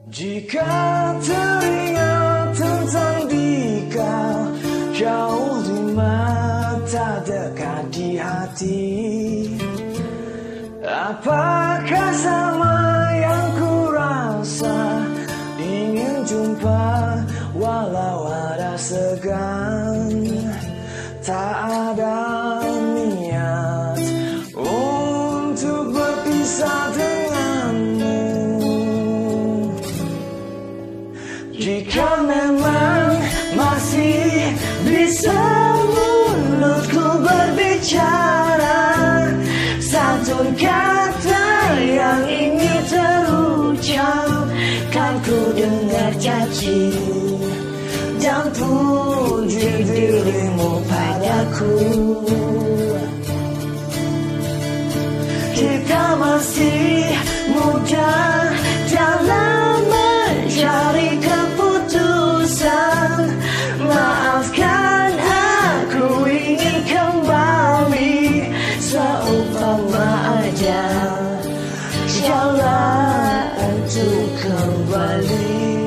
Jika teringat tentang Jika, jauh di mata, dekat di hati, apakah sama yang ku rasa? Ingin jumpa walau ada segan, tak ada niat untuk berpisah denganmu. Jika memang masih bisa mulutku berbicara, satu kata yang ingin terucap kan ku dengar caci dan puji dirimu padaku. Jika masih muda dalam mencari keputusan, maafkan aku ingin kembali seumpama ada jalan untuk kembali.